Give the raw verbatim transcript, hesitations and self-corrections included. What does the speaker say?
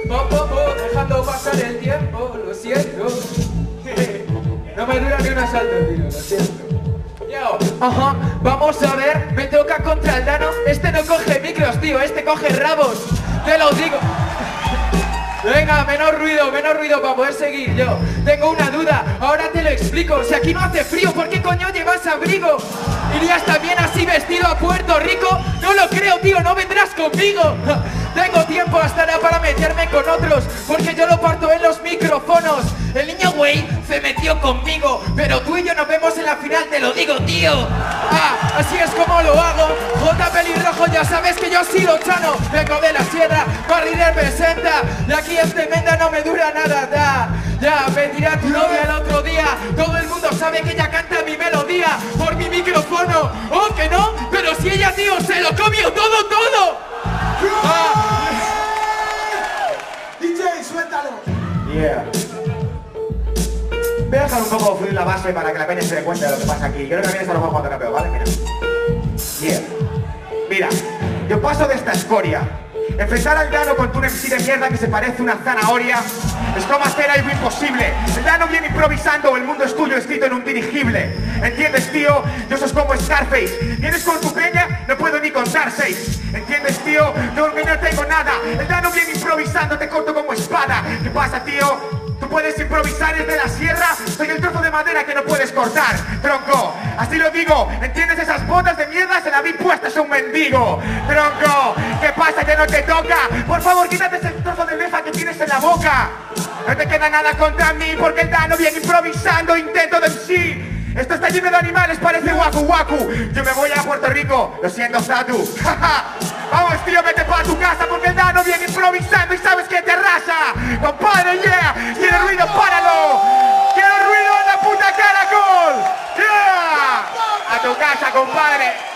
po, po, po, dejando pasar el tiempo, lo siento. No me dura ni un asalto, tío, lo siento. Yo, ajá, vamos a ver, me toca contra el Dano. Este no coge micros, tío, este coge rabos. Te lo digo. Venga, menos ruido, menos ruido para poder seguir yo. Tengo una duda, ahora te lo explico. Si aquí no hace frío, ¿por qué coño llevas abrigo? ¿Irías también así vestido a Puerto Rico? No lo creo, tío, no vendrás conmigo. Tengo tiempo hasta ahora para meterme con otros, porque yo lo parto en los micrófonos. El niño güey se metió conmigo, pero tú y yo nos vemos en la final, te lo digo, tío. Ah, así es como lo hago. J Pelirrojo, ya sabes que yo sí lo chano. Vengo de la sierra, Barry representa. De aquí en Tremenda no me dura nada, da. Ya, me tiré a tu novia el otro día. Todo el mundo sabe que ella canta mi melodía por mi micrófono. Oh, que no, pero si ella, tío, se lo comió todo, todo. Ah. D J, suéltalo. Yeah. Voy a dejar un poco fluir la base para que la peña se dé cuenta de lo que pasa aquí. Creo que también está lo juego cuando rapeo, ¿vale? Mira. Yeah. Mira, yo paso de esta escoria. Enfrentar al Dano con un M C de mierda que se parece a una zanahoria es como hacer algo imposible. El Dano viene improvisando, el mundo es tuyo escrito en un dirigible. ¿Entiendes, tío? Yo sos como Scarface. Vienes con tu peña, no puedo ni contar seis. ¿Entiendes, tío? Yo que no tengo nada. El Dano viene improvisando, te corto como espada. ¿Qué pasa, tío? Tú puedes improvisar desde la sierra, soy el trozo de madera que no puedes cortar, tronco. Así lo digo, ¿entiendes? Esas botas de mierda se las vi puestas a un mendigo, tronco. ¿Qué pasa que no te toca? Por favor, quítate ese trozo de lefa que tienes en la boca. No te queda nada contra mí porque el Dano viene improvisando, intento de M C. Esto está lleno de animales, parece waku waku. Yo me voy a Puerto Rico, lo siento, Zatu. Vamos, tío, vete para tu casa porque el Dano viene improvisando y sabes que te arrasa. Compadre, yeah. ¿Quiere ruido? ¡Páralo! ¡Quiero ruido en la puta Caracol! ¡Yeah! A tu casa, compadre.